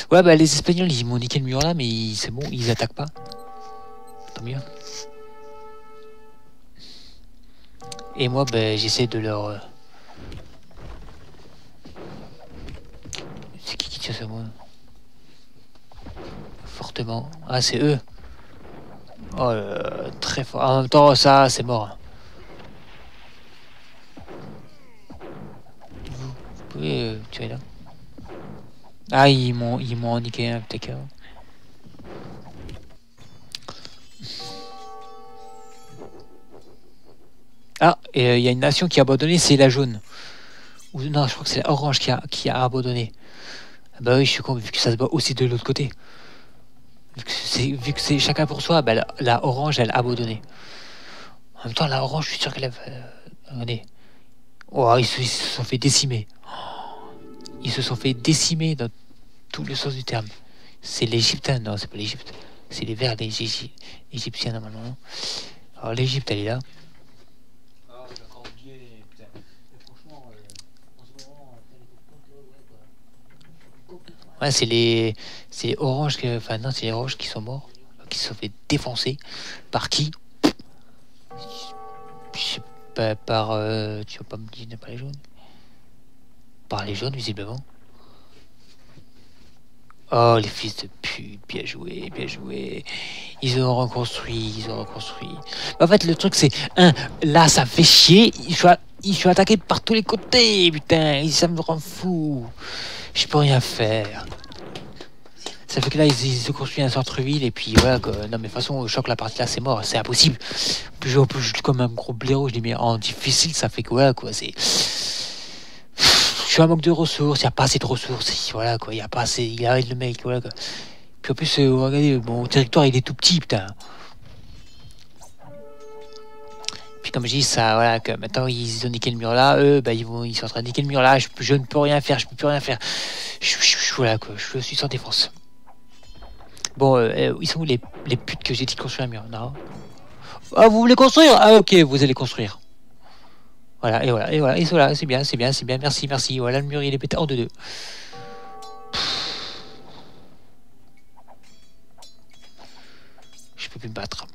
Ouais, bah les Espagnols, ils m'ont niqué le mur là, mais c'est bon, ils attaquent pas. Tant mieux. Et moi, bah, j'essaie de leur... C'est qui tire sur moi? Fortement. Ah, c'est eux. Oh, très fort. En même temps, ça, c'est mort. Vous pouvez tuer là. Ah, ils m'ont niqué un petit cas. Ah, et il y a une nation qui a abandonné, c'est la jaune. Ou non, je crois que c'est la orange qui a abandonné. Ah bah oui, je suis con, vu que ça se bat aussi de l'autre côté. Vu que c'est chacun pour soi, bah la orange, elle a abandonné. En même temps, la orange, je suis sûr qu'elle a... regardez. Oh, ils se sont fait décimer. Ils se sont fait décimer dans tout le sens du terme. C'est l'Égypte, non, c'est pas l'Égypte. C'est les Verts, les Égyptiens, normalement. Alors, l'Égypte, elle est là. Ouais, c'est les oranges, enfin non, c'est les oranges qui sont morts, qui se sont fait défoncer. Par qui? Je sais pas, par... tu vas pas me dire, pas les jaunes? Par les jaunes, visiblement. Oh, les fils de pute, bien joué, bien joué. Ils ont reconstruit, ils ont reconstruit. En fait, le truc, c'est... là, ça fait chier. Je suis attaqué par tous les côtés, putain. Ça me rend fou. Je peux rien faire. Ça fait que là, ils ont construit un centre-ville, et puis voilà, quoi. Non, mais de toute façon, je crois que la partie là, c'est mort, c'est impossible. Puis je joue comme un gros blaireau, je dis, mais en difficile, ça fait que voilà, quoi, c'est... Je suis un manque de ressources, il n'y a pas assez de ressources, voilà, quoi, il n'y a pas assez... Il arrête le mec, voilà, quoi. Puis en plus, regardez, mon territoire, il est tout petit, putain. Puis comme je dis, ça, voilà, que maintenant, ils ont niqué le mur là, eux, bah, ils sont en train de niquer le mur là, je ne peux rien faire, je peux plus rien faire. Voilà, quoi, je suis sans défense. Bon, ils sont où les putes que j'ai dit de construire un mur? Non. Ah, vous voulez construire? Ah, ok, vous allez construire. Voilà, et voilà, et voilà, et voilà, c'est bien, c'est bien, c'est bien, merci, merci. Voilà, le mur, il est pété en deux. Je peux plus me battre.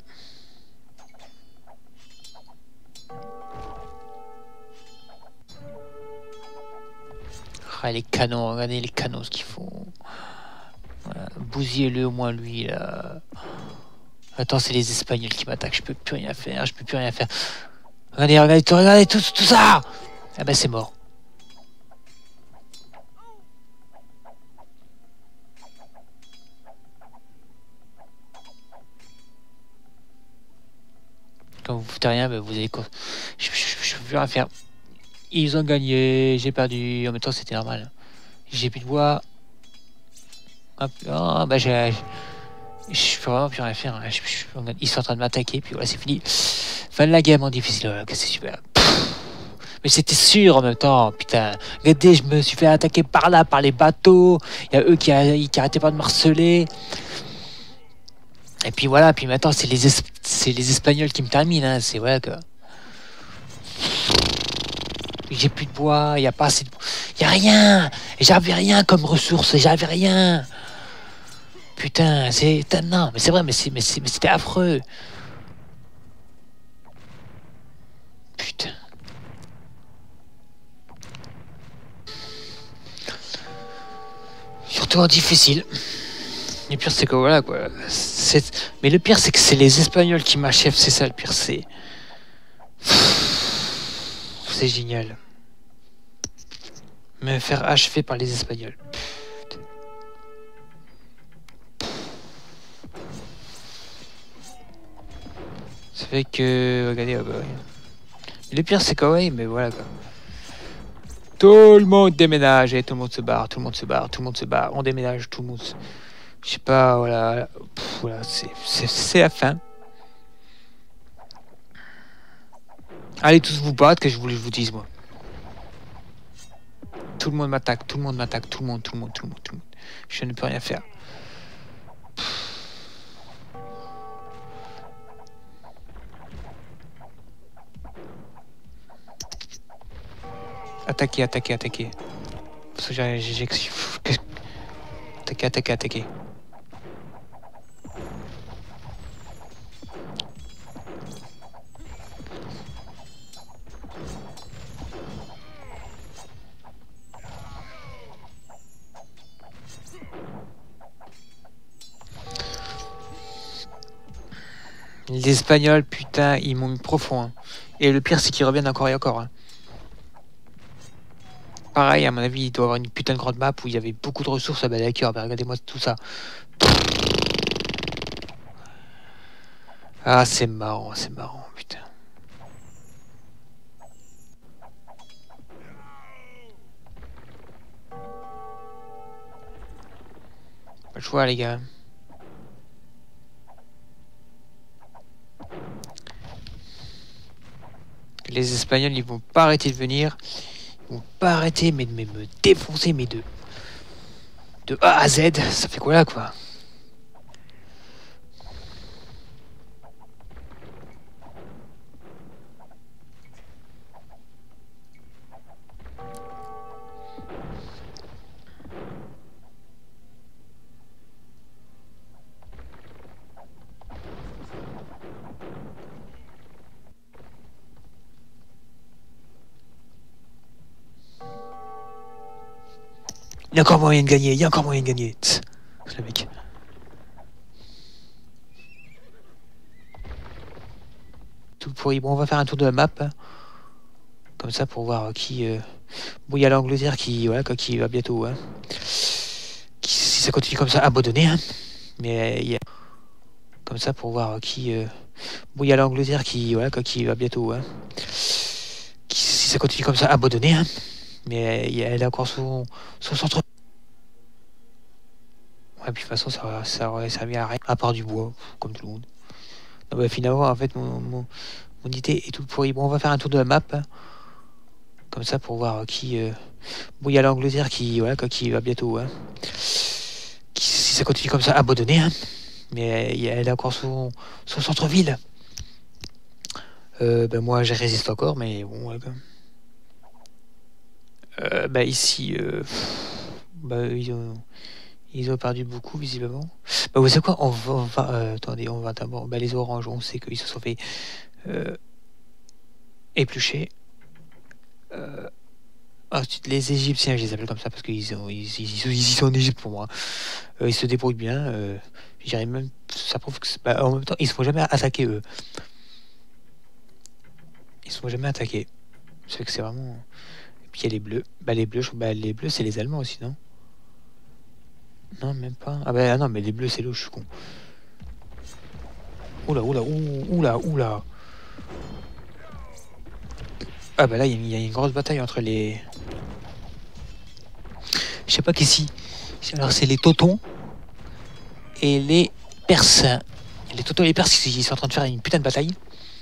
Ah, les canons, regardez les canons, ce qu'ils font. Voilà, bousillez-le au moins, lui, là. Attends, c'est les Espagnols qui m'attaquent, je peux plus rien faire, je peux plus rien faire. Regardez, regardez tout ça! Ah ben, c'est mort. Quand vous foutez rien, ben vous allez... Je peux plus rien faire. Ils ont gagné, j'ai perdu. En même temps, c'était normal. J'ai plus de bois. Hop, oh, bah je peux vraiment plus rien faire. Hein. Ils sont en train de m'attaquer, puis voilà, c'est fini. Fin de la game en difficile, voilà, c'est super. Mais c'était sûr en même temps, putain. Regardez, je me suis fait attaquer par là, par les bateaux. Il y a eux qui arrêtaient pas de me harceler. Et puis voilà, puis maintenant, c'est les Espagnols qui me terminent. Hein. C'est voilà quoi. J'ai plus de bois, il n'y a pas assez de bois. Il n'y a rien. J'avais rien comme ressource, j'avais rien. Putain, c'est... Non, mais c'est vrai, mais c'était affreux. Putain. Surtout en difficile. Le pire, c'est que voilà, quoi. Mais le pire, c'est que c'est les Espagnols qui m'achèvent, c'est ça le pire, c'est... C'est génial. Me faire achever par les Espagnols. Ça fait que... Regardez, oh bah, ouais. Le pire, c'est que ouais, mais voilà, quoi. Tout le monde déménage et tout le monde se barre, tout le monde se barre, tout le monde se barre. On déménage, tout le monde se... Je sais pas, voilà. Voilà, c'est la fin. Allez tous vous battre, que je voulais que je vous dise, moi. Tout le monde m'attaque, tout le monde m'attaque, tout le monde. Je ne peux rien faire. Attaquez. Parce que j'ai... Attaquer, attaquer, attaquer. Les Espagnols, putain, ils m'ont mis profond. Hein. Et le pire, c'est qu'ils reviennent encore et encore. Hein. Pareil, à mon avis, il doit y avoir une putain de grande map où il y avait beaucoup de ressources. Ah bah d'accord, bah regardez-moi tout ça. Ah, c'est marrant, putain. Pas le choix, les gars. Les Espagnols, ils vont pas arrêter de venir. Ils vont pas arrêter, mais de me défoncer, mais de A à Z. Ça fait quoi là, quoi? Il y a encore moyen de gagner, il y a encore moyen de gagner. Tss, le mec. Tout pourri. Bon, on va faire un tour de la map. Hein. Comme ça pour voir qui. Bon, il y a l'Angleterre qui, voilà, qui va bientôt. Hein. Qui, si ça continue comme ça, abandonner. Hein. Mais il y a. Comme ça pour voir qui. Bon, il y a l'Angleterre qui, voilà, qui va bientôt. Hein. Qui, si ça continue comme ça, abandonner. Hein. Mais elle a encore son centre. Ouais, puis de toute façon, ça aurait servi à rien, à part du bois, comme tout le monde. Non, bah, finalement, en fait, mon idée est tout pourri. Bon, on va faire un tour de la map. Hein. Comme ça pour voir qui. Bon, il y a l'Angleterre qui, voilà, qui va bientôt. Hein. Qui, si ça continue comme ça, abandonner. Hein. Mais elle a encore son centre-ville. Ben moi, je résiste encore, mais bon. Ouais, bah ici, bah, ils ont perdu beaucoup visiblement. Bah vous savez quoi, on va attendez, on va d'abord. Bah les oranges, on sait qu'ils se sont fait éplucher. Ensuite, les Égyptiens, je les appelle comme ça parce qu'ils sont en Égypte pour moi. Ils se débrouillent bien. Je dirais même, ça prouve que bah, en même temps, ils se font jamais attaquer eux. Ils se font jamais attaquer. C'est que c'est vraiment. Et puis il y a les bleus. Bah les bleus, les bleus, c'est les Allemands aussi, non? Non, même pas. Ah bah non, mais les bleus, c'est l'eau, je suis con. Oula, oula, oula, oula. Ah bah là, il y a une grosse bataille entre les. Je sais pas qu'ici. Alors c'est les Totons et les Perses. Les Totons et les Perses, ils sont en train de faire une putain de bataille.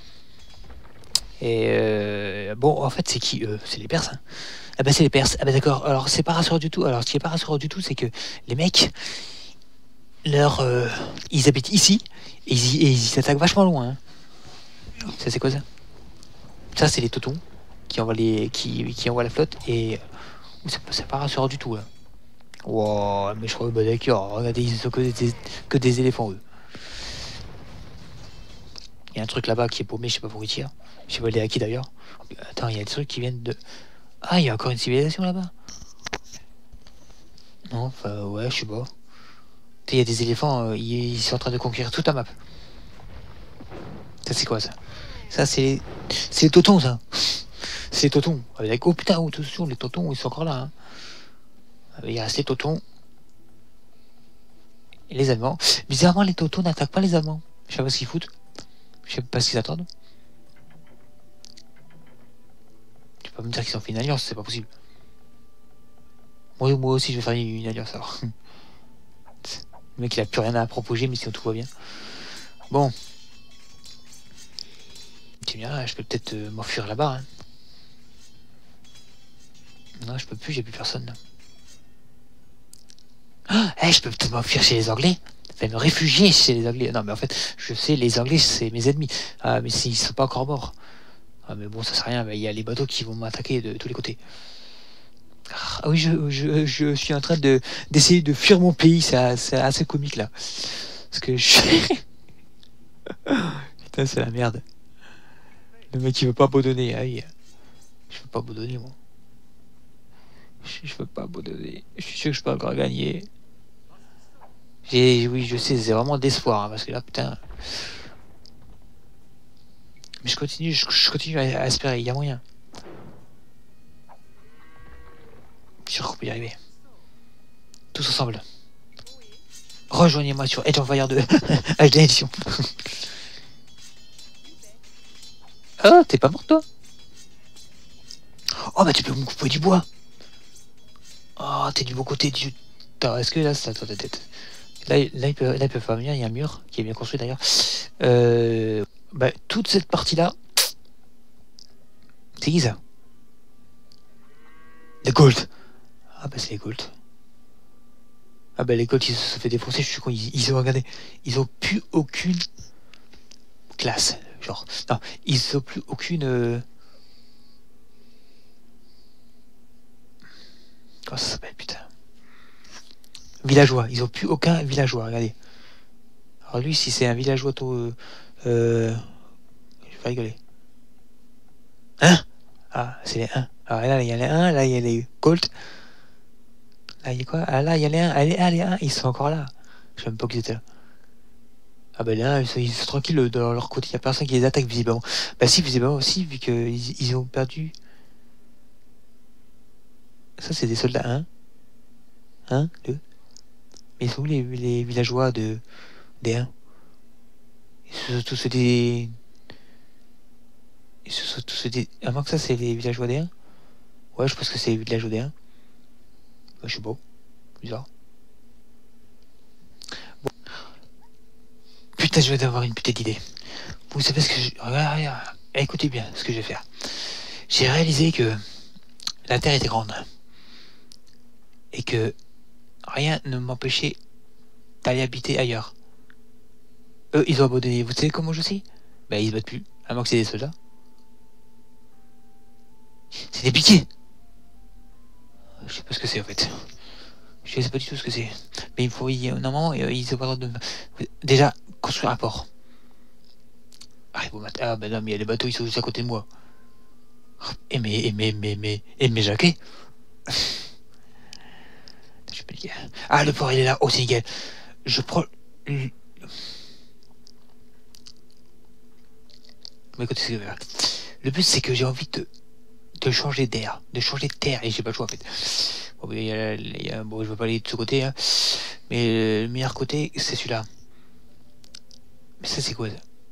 Et bon, en fait, c'est qui eux? C'est les Perses. Hein. Ah bah c'est les Perses. Ah bah d'accord. Alors c'est pas rassurant du tout. Alors ce qui est pas rassurant du tout, c'est que les mecs, ils habitent ici et ils attaquent vachement loin. Hein. Ça c'est quoi ça? Ça c'est les Totons qui envoient qui envoient la flotte et c'est pas rassurant du tout là. Wow, mais je crois bah d'accord. Regardez, ils sont que des éléphants eux. Il y a un truc là-bas qui est paumé, je sais pas pourquoi il tire. Je sais pas les à qui d'ailleurs. Attends, il y a des trucs qui viennent de. Ah, il y a encore une civilisation là-bas. Non, enfin ouais, je sais pas. Il y a des éléphants, ils sont en train de conquérir toute la map. Ça c'est quoi ça? Ça c'est les Totons ça. C'est les Totons. Avec oh putain, oh, attention, les Totons ils sont encore là. Hein. Il reste les Totons. Et les Allemands. Bizarrement les Totons n'attaquent pas les Allemands. Je sais pas ce qu'ils foutent. Je sais pas ce qu'ils attendent. Tu peux pas me dire qu'ils ont fait une alliance, c'est pas possible. Moi aussi je vais faire une alliance alors. Le mec il a plus rien à proposer mais sinon tout va bien. Bon. Tu me diras, je peux peut-être m'enfuir là-bas. Hein. Non, je peux plus, j'ai plus personne là. Ah, je peux peut-être m'enfuir chez les Anglais. Enfin, me réfugier chez les Anglais. Non, mais en fait, je sais, les Anglais, c'est mes ennemis. Ah, mais ils sont pas encore morts. Ah, mais bon, ça sert à rien. Il y a les bateaux qui vont m'attaquer de tous les côtés. Ah oui, je suis en train d'essayer de fuir mon pays, c'est assez comique là. Parce que je... Putain, c'est la merde. Le mec il veut pas abandonner, ah oui. Je veux pas abandonner moi. Je veux pas abandonner. Je suis sûr que je peux encore gagner. Oui, je sais, c'est vraiment d'espoir, hein, parce que là, putain... Mais je continue à espérer, il y a moyen. Je suis sûr qu'on peut y arriver. Tous ensemble. Rejoignez-moi sur Edge of Fire 2 HD Edition. Ah, t'es pas mort toi? Oh bah tu peux me couper du bois. Oh, t'es du bon côté du... Attends, est-ce que là, c'est à ta tête? Là, il peut pas venir, il y a un mur qui est bien construit d'ailleurs. Bah, toute cette partie-là... C'est qui ça? Les Gold. Ah bah c'est les Gold. Ah bah les Gold ils se sont fait défoncer, je suis con, ils ont regardé. Ils ont plus aucune classe. Genre, non, ils ont plus aucune... Comment ça s'appelle, putain? Villageois, ils ont plus aucun villageois, regardez. Alors lui, si c'est un villageois, je vais rigoler. Hein? Ah, c'est les 1. Alors là, il y a les 1, là, il y a les Colt. Là, il y a quoi? Ah, là, il y a les 1. Les 1, ils sont encore là. Je sais même pas qu'ils étaient là. Ah bah les 1, ils sont tranquilles dans leur côté, il n'y a personne qui les attaque visiblement. Bah si, visiblement aussi, vu qu'ils ont perdu. Ça, c'est des soldats 1. 1, 2. Mais ils sont où les villageois des 1? Ils sont tous des... Ils sont tous des... À moins que ça, c'est les villageois des 1. Ouais, je pense que c'est les villageois des 1. Bah, je sais pas. Bizarre. Bon. Putain, je vais avoir une petite idée. Vous savez ce que je... Regarde. Écoutez bien ce que je vais faire. J'ai réalisé que la Terre était grande. Et que rien ne m'empêchait d'aller habiter ailleurs. Eux, ils ont abandonné. Vous savez comment je sais? Bah, ils se battent plus. À moins que c'est des soldats. C'est des piquets. Je sais pas ce que c'est en fait. Je sais pas du tout ce que c'est. Mais il faut... Normalement, ils ont pas le droit de... Déjà, construire un port. Ah bah non, mais il y a des bateaux, ils sont juste à côté de moi. Et mais Jacquet. Je peux dire. Ah, le port, il est là. Oh, c'est nickel. Je prends... Mais écoutez ce que je vais faire. Le but, c'est que j'ai envie de changer d'air, de changer de terre, et j'ai pas le choix en fait. Bon, bon, je vais pas aller de ce côté, hein. Mais le meilleur côté, c'est celui-là. Mais ça, c'est quoi ça?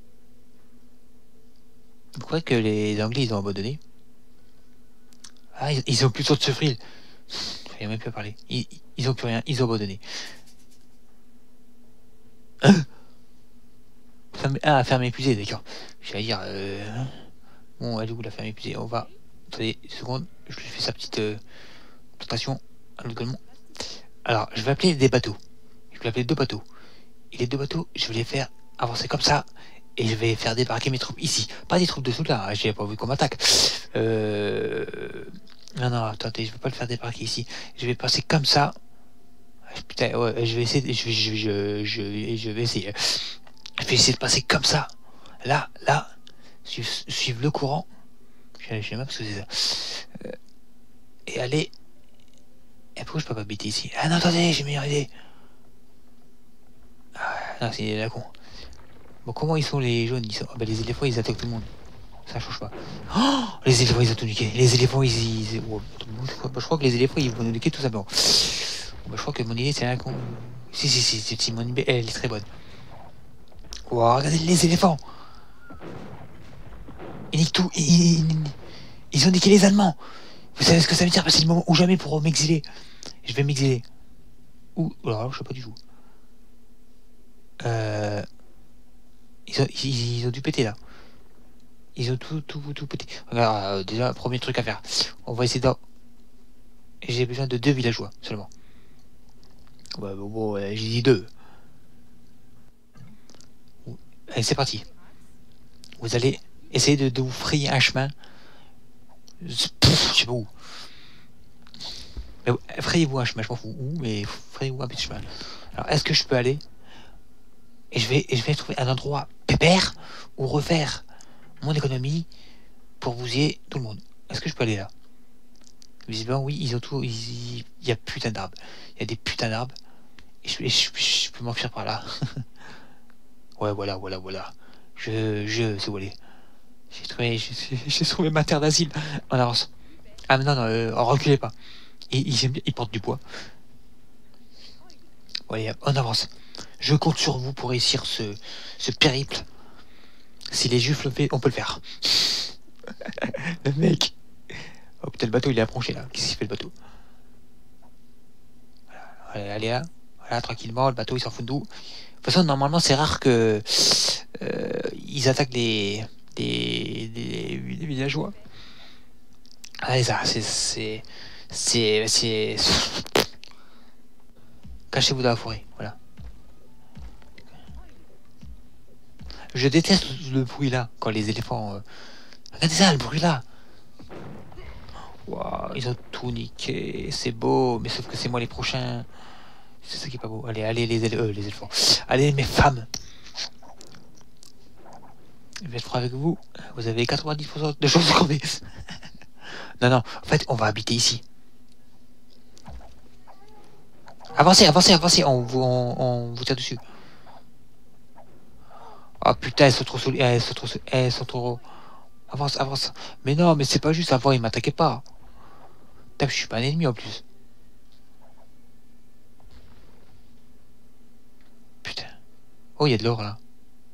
Vous croyez que les Anglais, ils ont abandonné? Ah, ils ont plus de ce fril. Il n'y a même plus à parler. Ils ont plus rien, ils ont abandonné. Hein? Ah, ferme épuisée, d'accord. J'allais dire... Bon, elle est où la ferme épuisée? On va... Attendez, une seconde, je lui fais sa petite présentation à l'autre. Alors, je vais appeler des bateaux. Je vais appeler 2 bateaux. Et les 2 bateaux, je vais les faire avancer comme ça. Et je vais faire débarquer mes troupes ici. Pas des troupes de soldats, hein, j'ai pas envie qu'on m'attaque. Non, non, attendez, je vais pas le faire débarquer ici. Je vais passer comme ça. Putain, ouais, je vais essayer. Je vais essayer. Je vais essayer de passer comme ça. Là. Suivre le courant. Je sais même pas ce que c'est ça. Et aller. Et pourquoi je peux pas habiter ici? Ah non, attendez, j'ai une meilleure idée. Ah, non, c'est la con. Bon, comment ils sont les jaunes? Ah bah, les éléphants, ils attaquent tout le monde. Ça change pas. Oh, les éléphants, ils ont tout niqué. Les éléphants, oh, je crois que les éléphants, ils vont nous niquer tout simplement. Bah, je crois que mon idée, c'est un con. Si, mon idée, elle est très bonne. Wow, regardez les éléphants. Ils niquent tout. Ils ont niqué les Allemands. Vous savez ce que ça veut dire? C'est le moment ou jamais pour m'exiler. Je vais m'exiler. Ou alors, je sais pas du tout. Ils ont dû péter là. Ils ont tout pété. Regarde, déjà, premier truc à faire. On va essayer de... J'ai besoin de 2 villageois seulement. Ouais, bon, j'ai dit 2. Allez, c'est parti. Vous allez essayer de vous frayer un chemin. Je sais pas où. Mais frayez-vous un chemin, je m'en fous où, mais frayez-vous un petit chemin. Alors, est-ce que je peux aller et je vais trouver un endroit pépère où refaire mon économie pour bousiller tout le monde. Est-ce que je peux aller là? Visiblement, oui, ils ont tout. Il y a putain d'arbres. Il y a des putains d'arbres. Et je peux m'enfuir par là. Ouais, voilà. C'est où aller. J'ai trouvé ma terre d'asile. On avance. Ah, mais non, reculez pas. Ils portent du poids. Ouais, on avance. Je compte sur vous pour réussir ce périple. Si les juifs le font, on peut le faire. Le mec. Oh putain, le bateau il est approché là. Qu'est-ce qu'il fait le bateau? Voilà, allez là. Voilà, tranquillement, le bateau il s'en fout de nous. De toute façon, normalement, c'est rare que ils attaquent des villageois. Allez, ça, c'est. Cachez-vous dans la forêt, voilà. Je déteste le bruit là, quand les éléphants. Regardez ça, le bruit là. Waouh, ils ont tout niqué, c'est beau, mais sauf que c'est moi les prochains. C'est ça qui est pas beau. Allez, les éléphants. Allez, mes femmes. Je vais être franc avec vous. Vous avez 90% de chances de crever. Non, en fait, on va habiter ici. Avancez, on vous tire dessus. Oh putain, elles sont trop solides, elles sont trop. Avance. Mais non, mais c'est pas juste avant, ils m'attaquaient pas. Putain, je suis pas un ennemi en plus. Putain. Oh, il y a de l'or là.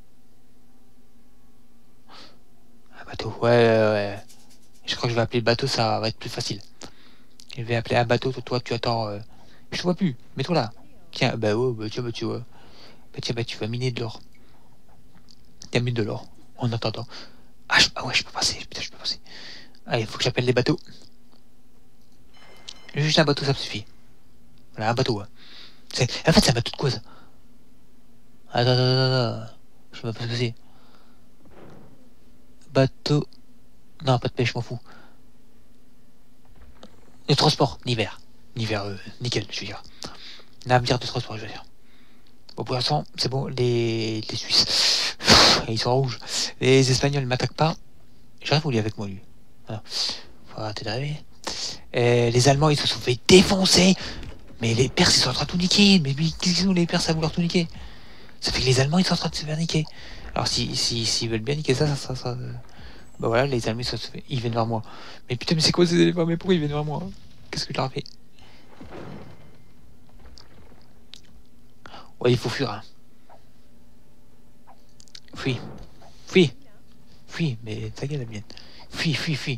Un bateau, ouais. Je crois que je vais appeler le bateau, ça va être plus facile. Je vais appeler un bateau, toi tu attends. Je te vois plus, mets-toi là. Tiens, tiens, tu vois. Tiens, tu vas miner de l'or. Tiens, mine de l'or. En attendant. Ouais, je peux passer. Putain, je peux passer. Allez, faut que j'appelle les bateaux. Juste un bateau, ça me suffit. Voilà, un bateau. En fait, c'est un bateau de quoi ça? Attends. Je sais même pas ce que c'est. Bateau. Non, pas de pêche, je m'en fous. De transport, Nivert, nickel, je veux dire. Navire de transport, je veux dire. Bon, pour l'instant, c'est bon, les Suisses, ils sont rouges. Les Espagnols ne m'attaquent pas. J'arrive où il est avec moi, lui. Voilà. Faut arrêter d'arriver. Les Allemands, ils se sont fait défoncer. Mais les Perses, ils sont en train de tout niquer. Mais qu'est-ce qu'ils ont, les Perses, à vouloir tout niquer? Ça fait que les Allemands, ils sont en train de se faire niquer. Alors, s'ils veulent bien niquer ça. Bah voilà, les Allemands, ils viennent vers moi. Mais putain, mais c'est quoi ces éléphants? Mais pourquoi ils viennent vers moi? Qu'est-ce que je leur ai fait? Ouais, il faut fuir. Hein. Fuis, mais ta gueule la mienne. Fuis.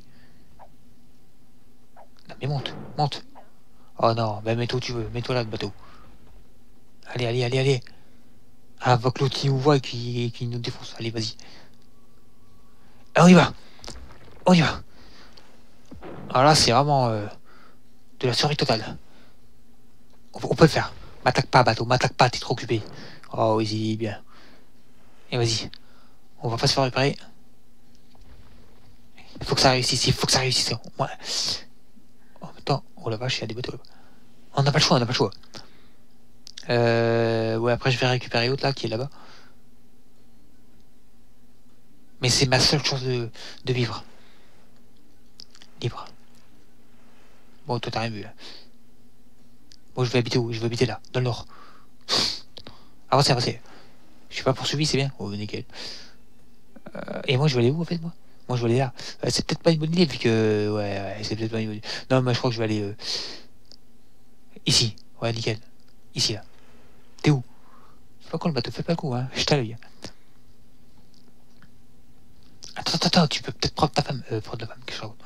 Non, mais monte. Oh non, bah mets-toi où tu veux, mets-toi là, le bateau. Allez. Avant que l'autre nous voit et qui nous défonce. Allez, vas-y. Ah, on y va. Alors là, c'est vraiment de la survie totale. On peut le faire. M'attaque pas, bateau, t'es trop occupé. Oh, oui, bien. Et vas-y. On va pas se faire réparer. Il faut que ça réussisse, Ouais. En même temps, oh la vache, il y a des bateaux. On n'a pas le choix. Ouais, après je vais récupérer l'autre là qui est là-bas. Mais c'est ma seule chance de vivre. Libre. Bon, toi t'as rien vu là. Bon, je vais habiter où? Je vais habiter là, dans le nord. Avancez. Je suis pas poursuivi, c'est bien. Oh, nickel. Et moi je vais aller où en fait, moi je vais aller là. C'est peut-être pas une bonne idée vu que... Ouais, c'est peut-être pas une bonne idée. Non, moi je crois que je vais aller... Ici. Ouais, nickel. Ici là. T'es où? C'est pas con le bateau, fais pas le coup, hein. Je à l'œil. Attends, tu peux peut-être prendre ta femme. Prendre la femme, quelque chose.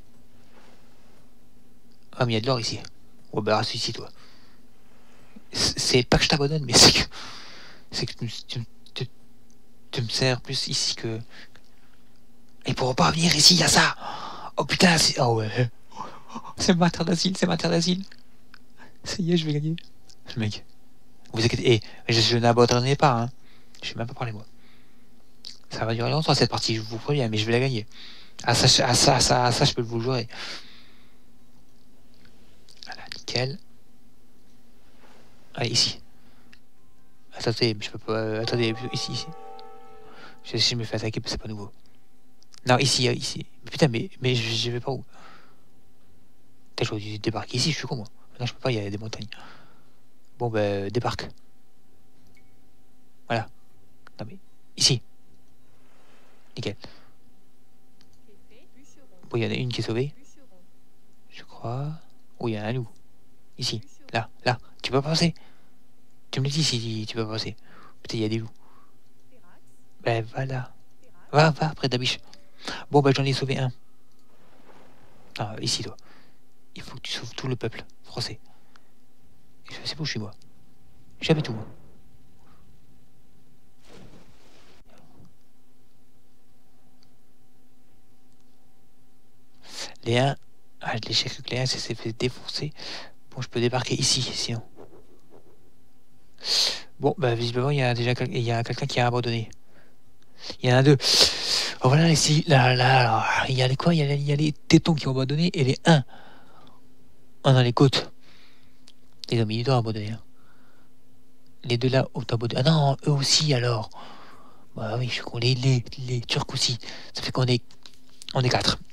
Ah, mais il y a de l'or ici. Oh, bah, reste ici, toi. C'est pas que je t'abandonne, mais c'est que tu me sers plus ici que... Ils pourront pas venir ici, il y a ça. Oh putain, c'est... Oh ouais. C'est ma terre d'asile. Ça y est, je vais gagner. Ce mec. Vous inquiétez, je n'abandonnerai pas, hein. Je vais même pas parler, moi. Ça va durer longtemps cette partie, je vous préviens, mais je vais la gagner. Ça, je peux vous le jurer. Voilà, nickel. Allez, ici. Attendez, je peux pas... attendez, ici. Si je me fais attaquer, c'est pas nouveau. Non, ici, ici. Putain, mais je vais pas où? Putain, j'aurais dû débarquer ici, je suis con, moi. Non, je peux pas, il y a des montagnes. Bon, bah, débarque. Voilà. Non, mais... ici. Nickel. Bon, il y en a une qui est sauvée. Je crois... oh, il y a un loup. Ici. Là. Tu peux passer? Tu me le dis si tu peux passer. Putain, il y a des loups. Ben voilà. Va, près de la biche. Bon, ben j'en ai sauvé un. Ah, ici, toi. Il faut que tu sauves tout le peuple français. Je sais pas où je suis, moi. J'avais tout, moi. Léa. Ah, l'échec que Léa s'est fait défoncer. Bon, je peux débarquer ici, sinon. Bon, bah visiblement, il y a déjà quelqu'un qui a abandonné. Il y en a deux. Oh, voilà, ici, là, il y a les quoi? Il y a les tétons qui ont abandonné et les 1. Oh non, les côtes. Les hommes, ils ont abandonné. Hein. Les deux là ont abandonné. Ah non, eux aussi alors. Bah oui, je suis con. Les Turcs aussi. Ça fait qu'on est 4.